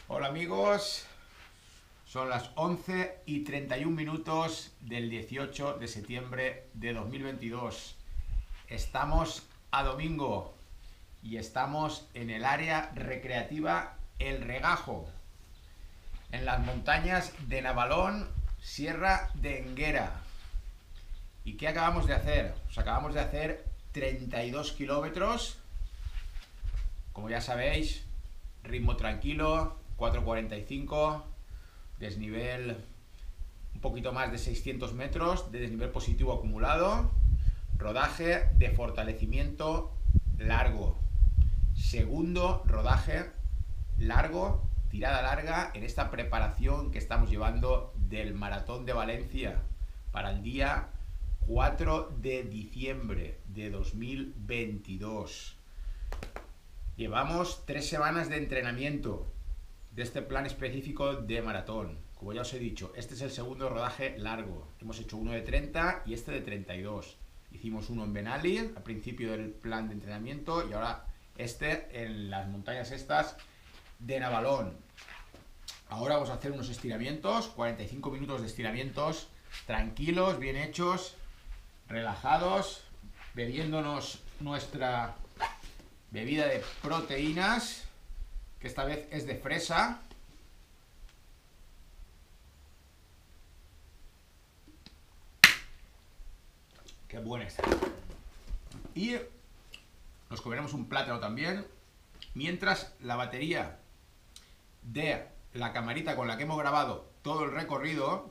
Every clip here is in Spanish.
Hola amigos, son las 11:31 del 18 de septiembre de 2022. Estamos a domingo y estamos en el área recreativa El Regajo, en las montañas de Navalón, Sierra de Enguera. ¿Y qué acabamos de hacer? Pues acabamos de hacer 32 kilómetros, como ya sabéis, ritmo tranquilo, 4:45, desnivel un poquito más de 600 metros de desnivel positivo acumulado, rodaje de fortalecimiento largo, segundo rodaje largo, tirada larga en esta preparación que estamos llevando del Maratón de Valencia para el día 4 de diciembre de 2022. Llevamos 3 semanas de entrenamiento de este plan específico de maratón. Como ya os he dicho, este es el segundo rodaje largo. Hemos hecho uno de 30 y este de 32. Hicimos uno en Benali al principio del plan de entrenamiento y ahora este en las montañas estas de Navalón. Ahora vamos a hacer unos estiramientos, 45 minutos de estiramientos tranquilos, bien hechos, relajados, bebiéndonos nuestra bebida de proteínas, que esta vez es de fresa. Qué buena está. Y nos comeremos un plátano también, mientras la batería de la camarita con la que hemos grabado todo el recorrido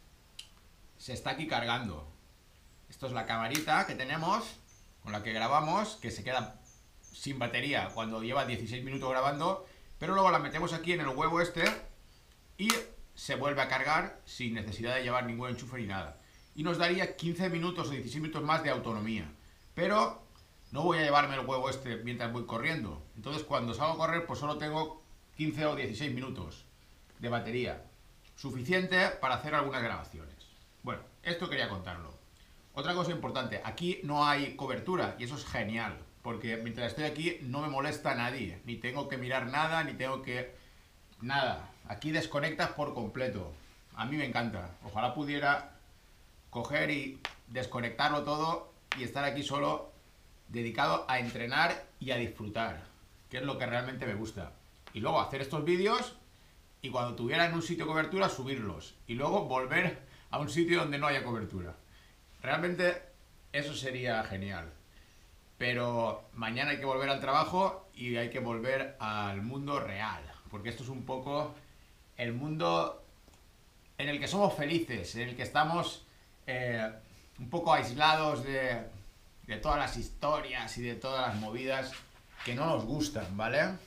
se está aquí cargando. Esto es la camarita que tenemos, con la que grabamos, que se queda sin batería cuando lleva 16 minutos grabando, pero luego la metemos aquí en el huevo este y se vuelve a cargar sin necesidad de llevar ningún enchufe ni nada. Y nos daría 15 minutos o 16 minutos más de autonomía. Pero no voy a llevarme el huevo este mientras voy corriendo. Entonces cuando salgo a correr pues solo tengo 15 o 16 minutos de batería. Suficiente para hacer algunas grabaciones. Bueno, esto quería contarlo. Otra cosa importante, aquí no hay cobertura y eso es genial. Porque mientras estoy aquí no me molesta nadie. Ni tengo que mirar nada, ni tengo que... nada. Aquí desconectas por completo. A mí me encanta. Ojalá pudiera coger y desconectarlo todo y estar aquí solo dedicado a entrenar y a disfrutar. Que es lo que realmente me gusta. Y luego hacer estos vídeos y cuando tuviera en un sitio cobertura subirlos. Y luego volver a un sitio donde no haya cobertura. Realmente eso sería genial. Pero mañana hay que volver al trabajo y hay que volver al mundo real, porque esto es un poco el mundo en el que somos felices, en el que estamos un poco aislados de todas las historias y de todas las movidas que no nos gustan, ¿vale?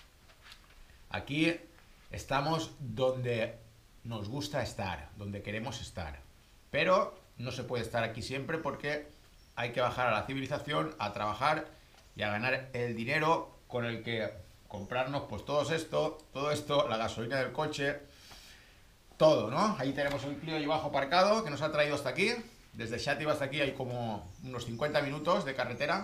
Aquí estamos donde nos gusta estar, donde queremos estar, pero no se puede estar aquí siempre porque hay que bajar a la civilización, a trabajar y a ganar el dinero con el que comprarnos pues todo esto, la gasolina del coche, todo, ¿no? Ahí tenemos el Clio y bajo aparcado que nos ha traído hasta aquí. Desde Xàtiva hasta aquí hay como unos 50 minutos de carretera.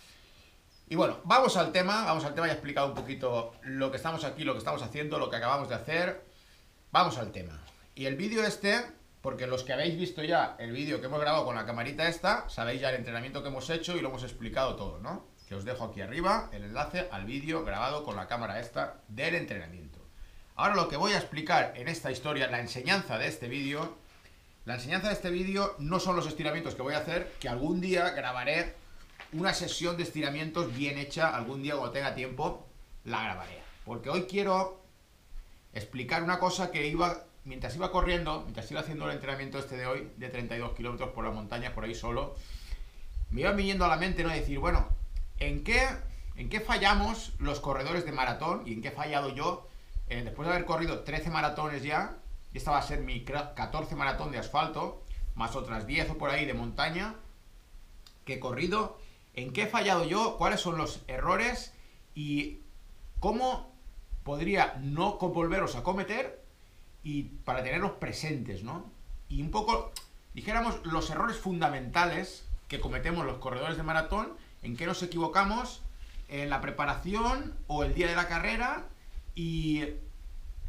Y bueno, vamos al tema, ya he explicado un poquito lo que estamos aquí, lo que estamos haciendo, lo que acabamos de hacer. Vamos al tema. Y el vídeo este... porque los que habéis visto ya el vídeo que hemos grabado con la camarita esta, sabéis ya el entrenamiento que hemos hecho y lo hemos explicado todo, ¿no? Que os dejo aquí arriba el enlace al vídeo grabado con la cámara esta del entrenamiento. Ahora lo que voy a explicar en esta historia, la enseñanza de este vídeo no son los estiramientos que voy a hacer, que algún día grabaré una sesión de estiramientos bien hecha, algún día cuando tenga tiempo la grabaré. Porque hoy quiero explicar una cosa que mientras iba corriendo, mientras iba haciendo el entrenamiento este de hoy, de 32 kilómetros por la montaña, por ahí solo, me iba viniendo a la mente, ¿no? Decir, bueno, ¿en qué fallamos los corredores de maratón? ¿Y en qué he fallado yo? Después de haber corrido 13 maratones ya, y esta va a ser mi 14 maratón de asfalto, más otras 10 o por ahí de montaña, que he corrido. ¿En qué he fallado yo? ¿Cuáles son los errores? ¿Y cómo podría no volverlos a cometer? Y para tenerlos presentes, ¿no? Y un poco, dijéramos, los errores fundamentales que cometemos los corredores de maratón, en qué nos equivocamos en la preparación o el día de la carrera y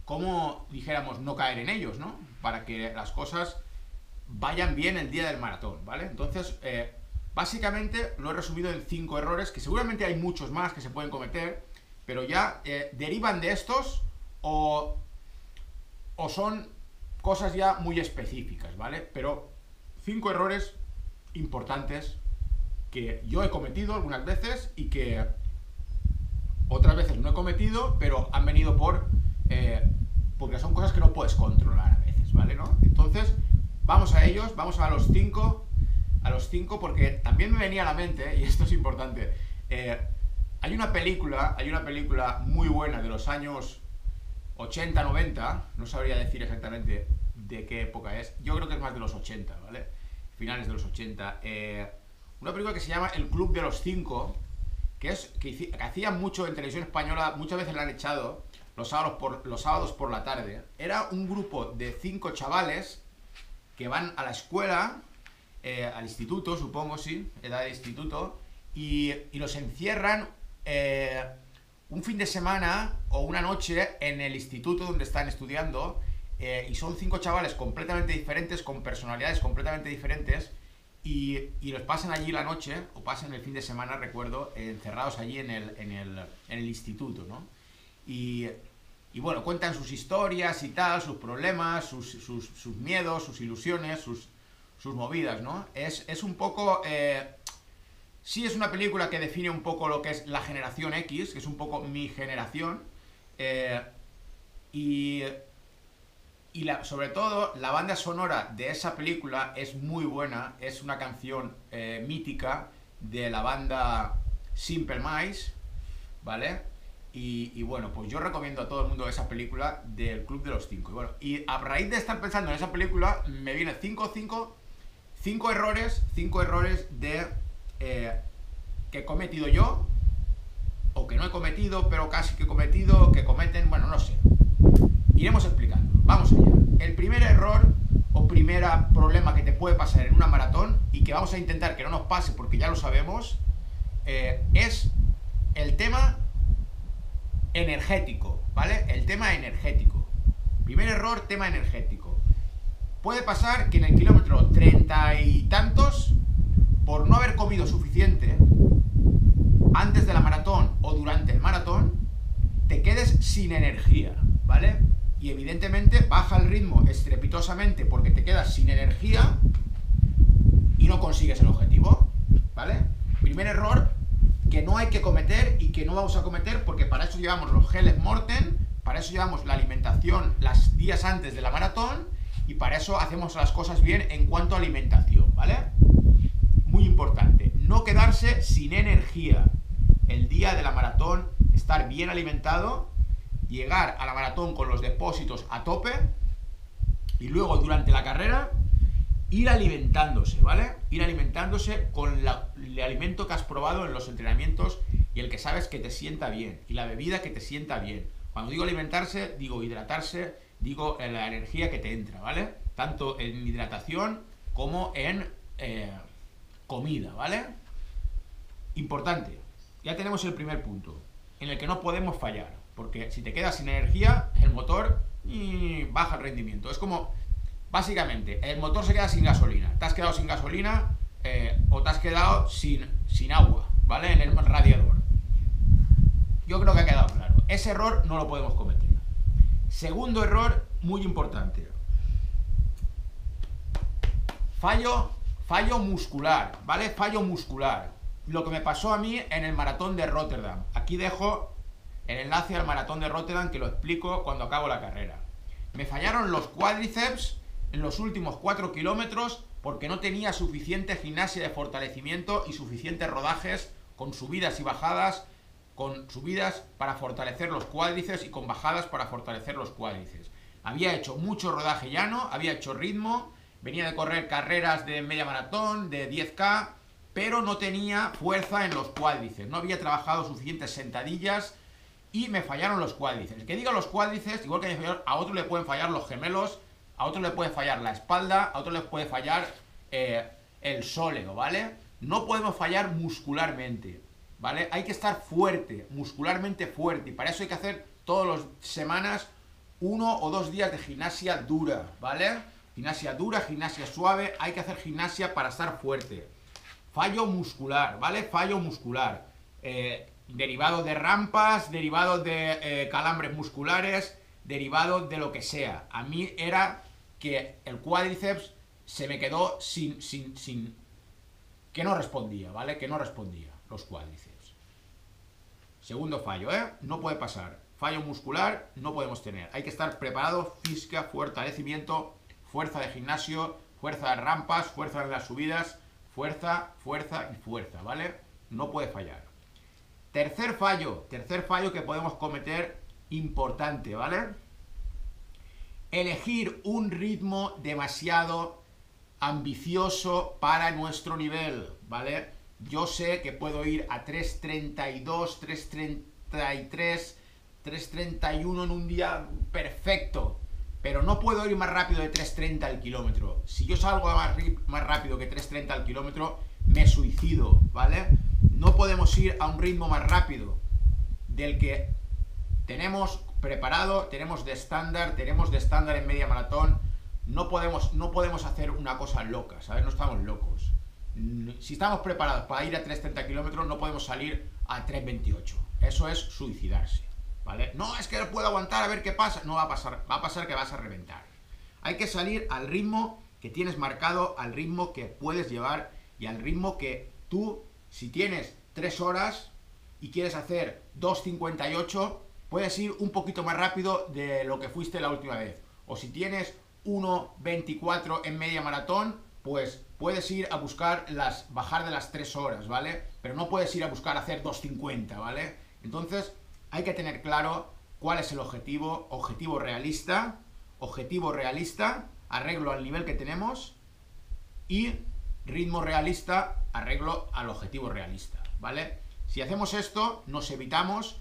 cómo, dijéramos, no caer en ellos, ¿no? Para que las cosas vayan bien el día del maratón, ¿vale? Entonces, básicamente lo he resumido en 5 errores, que seguramente hay muchos más que se pueden cometer, pero ya derivan de estos o son cosas ya muy específicas, ¿vale? Pero 5 errores importantes que yo he cometido algunas veces y que otras veces no he cometido, pero han venido porque son cosas que no puedes controlar a veces, ¿vale? ¿No? Entonces, vamos a ellos, vamos a los 5, porque también me venía a la mente, y esto es importante, hay una película muy buena de los años 80, 90, no sabría decir exactamente de qué época es, yo creo que es más de los 80, ¿vale? Finales de los 80. Una película que se llama El Club de los Cinco, que hacían mucho en televisión española, muchas veces la han echado los sábados por la tarde. Era un grupo de 5 chavales que van a la escuela, al instituto, supongo, sí, edad de instituto, y los encierran un fin de semana o una noche en el instituto donde están estudiando, y son 5 chavales completamente diferentes, con personalidades completamente diferentes, y los pasan allí la noche, o pasan el fin de semana, recuerdo, encerrados allí en el instituto, ¿no? Y bueno, cuentan sus historias y tal, sus problemas, sus miedos, sus ilusiones, sus movidas, ¿no? Es un poco... sí es una película que define un poco lo que es la generación X, que es un poco mi generación, sobre todo, la banda sonora de esa película es muy buena, es una canción mítica de la banda Simple Minds, ¿vale? Y bueno, pues yo recomiendo a todo el mundo esa película del Club de los Cinco. Y a raíz de estar pensando en esa película, me vienen 5 errores de que he cometido yo, o que no he cometido, pero casi que he cometido, que cometen, bueno, no sé. Iremos explicando. Vamos allá. El primer error o primer problema que te puede pasar en una maratón, y que vamos a intentar que no nos pase porque ya lo sabemos, es el tema energético, ¿vale? El tema energético. Primer error, tema energético. Puede pasar que en el kilómetro 30 y tantos, por no haber comido suficiente antes de la maratón o durante el maratón, te quedes sin energía, ¿vale? Y evidentemente baja el ritmo estrepitosamente porque te quedas sin energía y no consigues el objetivo, ¿vale? Primer error que no hay que cometer y que no vamos a cometer, porque para eso llevamos los geles Morten, para eso llevamos la alimentación los días antes de la maratón, y para eso hacemos las cosas bien en cuanto a alimentación, ¿vale? Muy importante, no quedarse sin energía el día de la maratón, estar bien alimentado, llegar a la maratón con los depósitos a tope, y luego durante la carrera ir alimentándose, ¿vale? Ir alimentándose con el alimento que has probado en los entrenamientos y el que sabes que te sienta bien, y la bebida que te sienta bien. Cuando digo alimentarse, digo hidratarse, digo la energía que te entra, ¿vale? Tanto en hidratación como en comida, ¿vale? Importante. Ya tenemos el primer punto, en el que no podemos fallar, porque si te quedas sin energía, el motor baja el rendimiento. Es como... Básicamente, el motor se queda sin gasolina. Te has quedado sin gasolina o te has quedado sin agua, ¿vale? En el radiador. Yo creo que ha quedado claro. Ese error no lo podemos cometer. Segundo error, muy importante. Fallo muscular, ¿vale? Fallo muscular. Lo que me pasó a mí en el maratón de Rotterdam. Aquí dejo el enlace al maratón de Rotterdam, que lo explico cuando acabo la carrera. Me fallaron los cuádriceps en los últimos 4 kilómetros porque no tenía suficiente gimnasia de fortalecimiento y suficientes rodajes con subidas y bajadas, con subidas para fortalecer los cuádriceps y con bajadas para fortalecer los cuádriceps. Había hecho mucho rodaje llano, había hecho ritmo, venía de correr carreras de media maratón, de 10K, pero no tenía fuerza en los cuádriceps, no había trabajado suficientes sentadillas y me fallaron los cuádriceps. Que diga los cuádriceps, igual que a otro le pueden fallar los gemelos, a otro le puede fallar la espalda, a otro le puede fallar el sóleo, ¿vale? No podemos fallar muscularmente, ¿vale? Hay que estar fuerte, muscularmente fuerte, y para eso hay que hacer todas las semanas 1 o 2 días de gimnasia dura, ¿vale? Gimnasia dura, gimnasia suave, hay que hacer gimnasia para estar fuerte. Fallo muscular, ¿vale? Fallo muscular. Derivado de rampas, derivado de calambres musculares, derivado de lo que sea. A mí era que el cuádriceps se me quedó sin que no respondía, ¿vale? Que no respondía los cuádriceps. Segundo fallo, no puede pasar. Fallo muscular no podemos tener. Hay que estar preparado, física, fortalecimiento, fuerza de gimnasio, fuerza de rampas, fuerza en las subidas, fuerza, fuerza y fuerza, ¿vale? No puede fallar. Tercer fallo que podemos cometer importante, ¿vale? Elegir un ritmo demasiado ambicioso para nuestro nivel, ¿vale? Yo sé que puedo ir a 3.32, 3.33, 3.31 en un día perfecto, pero no puedo ir más rápido de 3.30 al kilómetro. Si yo salgo más rápido que 3.30 al kilómetro, me suicido, ¿vale? No podemos ir a un ritmo más rápido del que tenemos preparado, tenemos de estándar en media maratón. No podemos hacer una cosa loca, ¿sabes? No estamos locos. Si estamos preparados para ir a 3.30 kilómetros, no podemos salir a 3.28. Eso es suicidarse, ¿vale? No, es que puedo aguantar a ver qué pasa. No va a pasar que vas a reventar. Hay que salir al ritmo que tienes marcado, al ritmo que puedes llevar y al ritmo que tú, si tienes 3 horas y quieres hacer 2.58, puedes ir un poquito más rápido de lo que fuiste la última vez. O si tienes 1.24 en media maratón, pues puedes ir a buscar bajar de las 3 horas, ¿vale? Pero no puedes ir a buscar hacer 2.50, ¿vale? Entonces hay que tener claro cuál es el objetivo realista, arreglo al nivel que tenemos, y ritmo realista, arreglo al objetivo realista, ¿vale? Si hacemos esto, nos evitamos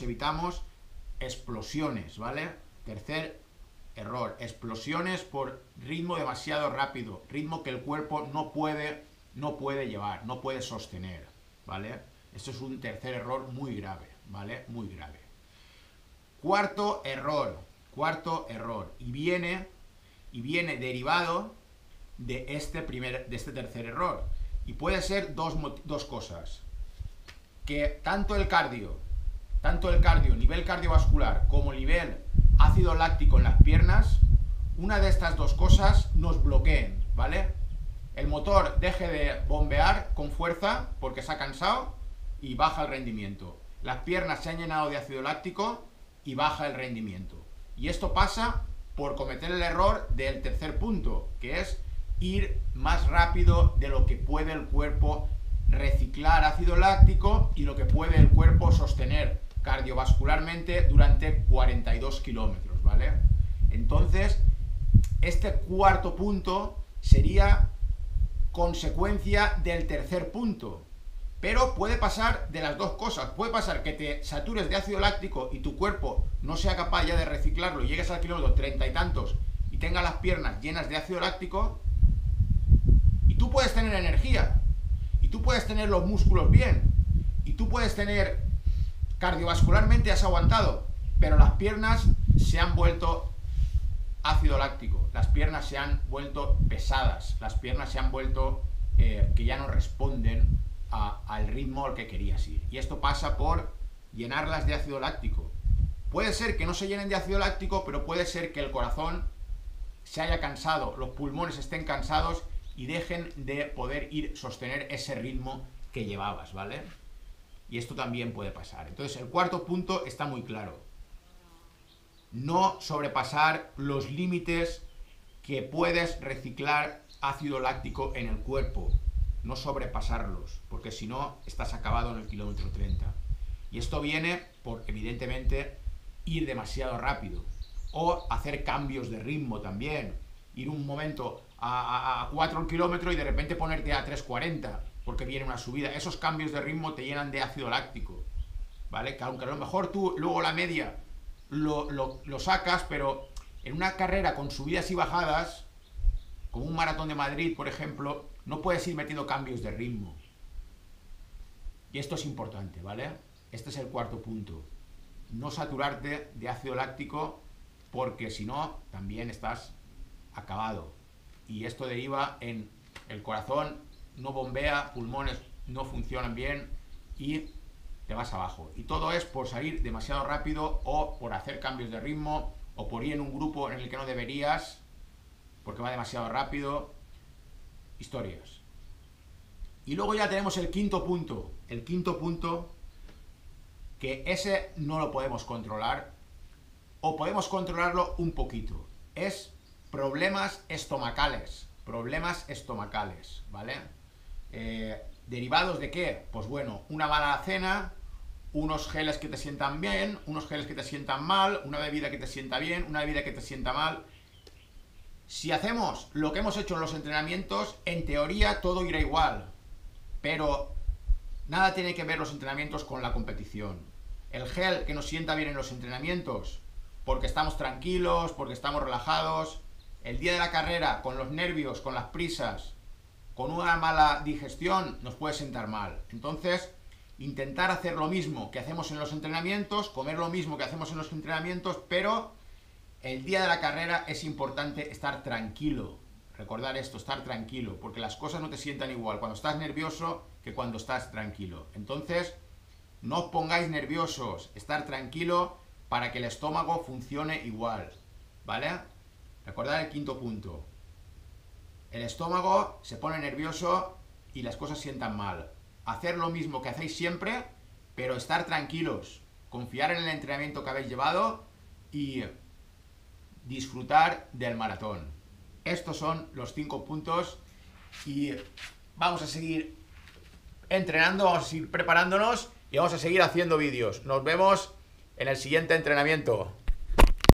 explosiones, ¿vale? Tercer error, explosiones por ritmo demasiado rápido, ritmo que el cuerpo no puede llevar, no puede sostener, ¿vale? Esto es un tercer error muy grave, ¿vale? Muy grave. Cuarto error, y viene derivado de este tercer error, y puede ser dos cosas: que tanto el cardio, nivel cardiovascular, como nivel ácido láctico en las piernas, una de estas dos cosas nos bloqueen, ¿vale? El motor deje de bombear con fuerza porque se ha cansado y baja el rendimiento. Las piernas se han llenado de ácido láctico y baja el rendimiento. Y esto pasa por cometer el error del tercer punto, que es ir más rápido de lo que puede el cuerpo reciclar ácido láctico y lo que puede el cuerpo sostener cardiovascularmente durante 42 kilómetros, ¿vale? Entonces, este cuarto punto sería consecuencia del tercer punto, pero puede pasar de las dos cosas. Puede pasar que te satures de ácido láctico y tu cuerpo no sea capaz ya de reciclarlo y llegues al kilómetro 30 y tantos y tenga las piernas llenas de ácido láctico, y tú puedes tener energía, y tú puedes tener los músculos bien, y tú puedes tener cardiovascularmente, has aguantado, pero las piernas se han vuelto ácido láctico, las piernas se han vuelto pesadas, las piernas se han vuelto que ya no responden al ritmo al que querías ir. Y esto pasa por llenarlas de ácido láctico. Puede ser que no se llenen de ácido láctico, pero puede ser que el corazón se haya cansado, los pulmones estén cansados y dejen de poder sostener ese ritmo que llevabas, ¿vale? Y esto también puede pasar. Entonces, el cuarto punto está muy claro: no sobrepasar los límites que puedes reciclar ácido láctico en el cuerpo. No sobrepasarlos, porque si no, estás acabado en el kilómetro 30. Y esto viene por, evidentemente, ir demasiado rápido. O hacer cambios de ritmo también. Ir un momento a 4 el kilómetro y de repente ponerte a 3.40, porque viene una subida. Esos cambios de ritmo te llenan de ácido láctico, ¿vale? Que aunque a lo mejor tú luego la media lo sacas, pero en una carrera con subidas y bajadas, como un maratón de Madrid, por ejemplo, no puedes ir metiendo cambios de ritmo. Y esto es importante, ¿vale? Este es el cuarto punto. No saturarte de ácido láctico porque si no, también estás acabado. Y esto deriva en el corazón no bombea, pulmones no funcionan bien y te vas abajo. Y todo es por salir demasiado rápido o por hacer cambios de ritmo o por ir en un grupo en el que no deberías porque va demasiado rápido. Historias. Y luego ya tenemos el quinto punto. El quinto punto, que ese no lo podemos controlar o podemos controlarlo un poquito. Es problemas estomacales. Problemas estomacales, ¿vale? ¿Derivados de qué? Pues bueno, una mala cena, unos geles que te sientan bien, unos geles que te sientan mal, una bebida que te sienta bien, una bebida que te sienta mal. Si hacemos lo que hemos hecho en los entrenamientos, en teoría todo irá igual, pero nada tiene que ver los entrenamientos con la competición. El gel que nos sienta bien en los entrenamientos, porque estamos tranquilos, porque estamos relajados, el día de la carrera, con los nervios, con las prisas, con una mala digestión, nos puede sentar mal. Entonces, intentar hacer lo mismo que hacemos en los entrenamientos, comer lo mismo que hacemos en los entrenamientos, pero el día de la carrera es importante estar tranquilo. Recordar esto, estar tranquilo, porque las cosas no te sientan igual cuando estás nervioso que cuando estás tranquilo. Entonces, no os pongáis nerviosos, estar tranquilo para que el estómago funcione igual, ¿vale? Recordad el quinto punto. El estómago se pone nervioso y las cosas sientan mal. Hacer lo mismo que hacéis siempre, pero estar tranquilos, confiar en el entrenamiento que habéis llevado y disfrutar del maratón. Estos son los 5 puntos y vamos a seguir entrenando, vamos a seguir preparándonos y vamos a seguir haciendo vídeos. Nos vemos en el siguiente entrenamiento.